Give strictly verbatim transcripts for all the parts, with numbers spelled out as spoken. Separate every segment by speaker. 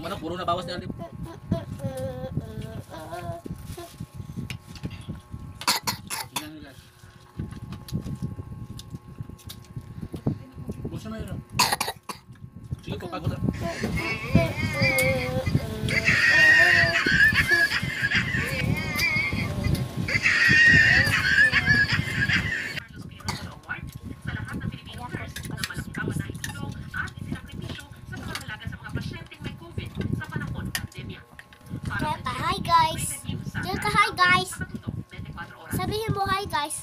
Speaker 1: manok, puro na bawas ni Aldi. Tingnan nyo guys. Busa na yun. Sige po, pagod na.
Speaker 2: Hi guys. Ka hi guys. Sabihin mo hi guys.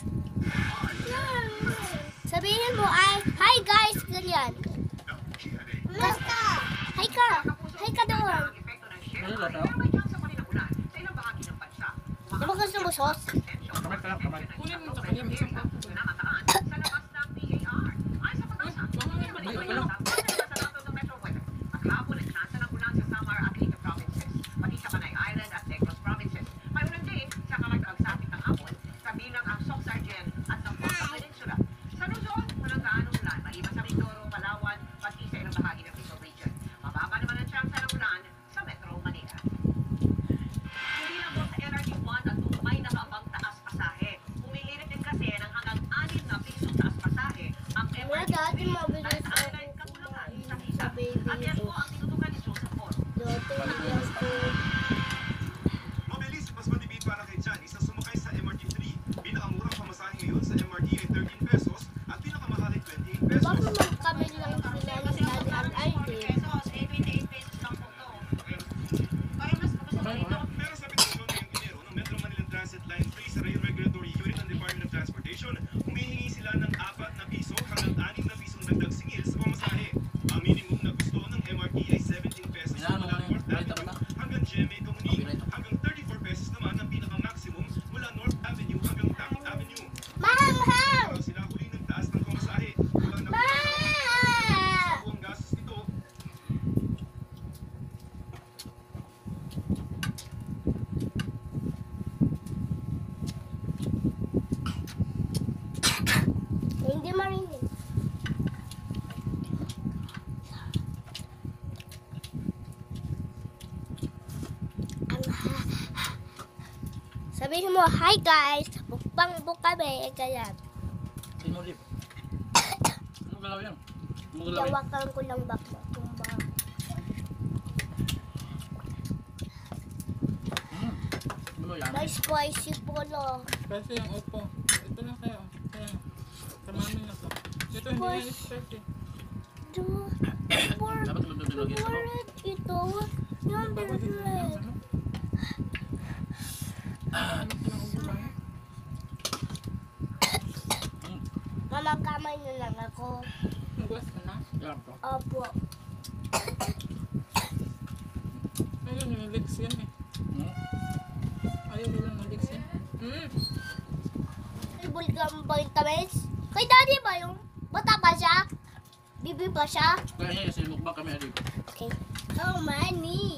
Speaker 2: Sabihin mo ay hi guys ganyan. Hi ka. Hi ka doon.
Speaker 1: Ano ba daw?
Speaker 2: Di ba gusto mo sauce?
Speaker 1: Kamay ka lang, kamay.
Speaker 3: Kunin mo sa kanya, may isang papo.
Speaker 1: Hindi, okay lang.
Speaker 2: Dati mabilis ako sa baby ko. Dati mabilis ko.
Speaker 4: Mabilis, mas matipid para kay Jan. Isa sumakay sa M R T three. Pinakamurang pamasahe ngayon sa M R T ay thirteen pesos at pinakamahal ay twenty-eight pesos.
Speaker 2: Bakit magkabili lang sila ni Daddy ang idea?
Speaker 4: Pero sa petisyon ngayong Enero ng Metro Manila Transit Line three sa Rail Regulatory Unit ng Department of Transportation, humihingi sila ng apat na piso hanggang anim na pisong dagdag singil sa pamasahe. Ang minimum na gusto ng M R T ay seventeen pesos mula North Avenue hanggang G M A Comuning, hanggang thirty-four pesos naman ang pinaka-maximum mula North Avenue hanggang Taft Avenue.
Speaker 2: Mahal, mahal!
Speaker 4: Pero sila huli ng taas ng pamasahe. Walang nakikita ang gastos nito.
Speaker 2: Hindi marinig. Sabihin mo, hi guys! Mukbang po kami. Ganyan.
Speaker 1: Sino mo, Lip? Ano galaw yan? Ano galaw yan?
Speaker 2: Yawakan ko lang bak mo. Tumba.
Speaker 1: Hmm. Ano mo yan?
Speaker 2: May spicy po no.
Speaker 3: Kasi yung opo. Ito na kayo. Kaya, tamamin na to. Ito hindi na yung spicy.
Speaker 2: Do, for,
Speaker 1: Dapat naman doon nilagay sa
Speaker 2: for
Speaker 1: loob.
Speaker 2: it, ito, yung
Speaker 3: Bago din na
Speaker 2: bilid.
Speaker 3: ano? Ano ko lang ubulan?
Speaker 1: Hmm.
Speaker 2: Mamakamay na lang ako.
Speaker 3: Nagulas ka na?
Speaker 1: Yan to.
Speaker 2: Opo.
Speaker 3: Ayun, yung legs yan eh.
Speaker 1: Hmm.
Speaker 3: Ayaw nila ng legs yan. Hmm.
Speaker 2: Ibulgam ba yung tamis? Kay daddy ba yung bata ba siya? Bibi ba siya?
Speaker 1: Kaya niya, kasi mukbang kami, Aldi.
Speaker 2: Okay. Oh, money.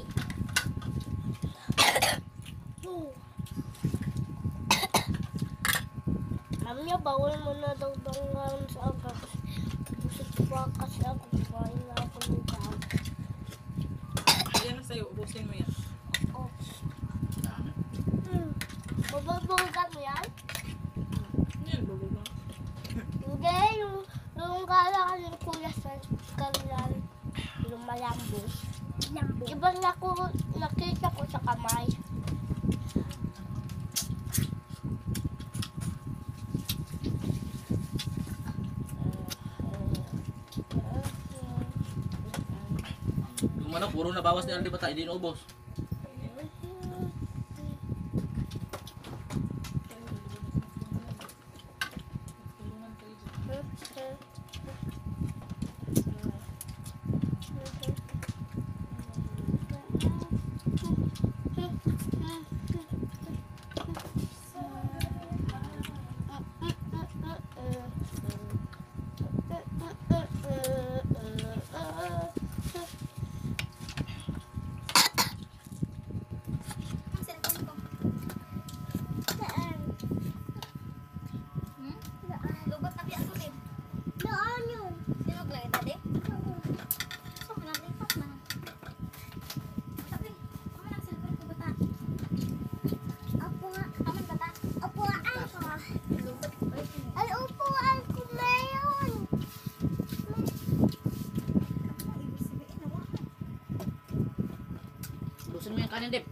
Speaker 2: Mami, bawal mo na daw banggaan sa aga. Busog pa kasi ako. Kain na ako ng tao.
Speaker 3: Yan na sa'yo, ubusin mo yan.
Speaker 2: Oh.
Speaker 1: Dami.
Speaker 2: Hmm. Bababulgan mo yan?
Speaker 3: Yan, bubog lang.
Speaker 2: Hindi, yung, yung kala ka ng kuya sa kanilan. Yung malambo. Iba na ko, nakita ko sa kamay.
Speaker 1: Yung manok, puro na bawas ni Aldi bata, hindi naubos. kanin, Dip.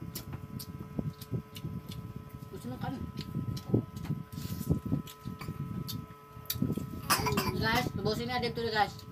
Speaker 1: Gusto ng kanin. Guys, tubusin na Dip to guys.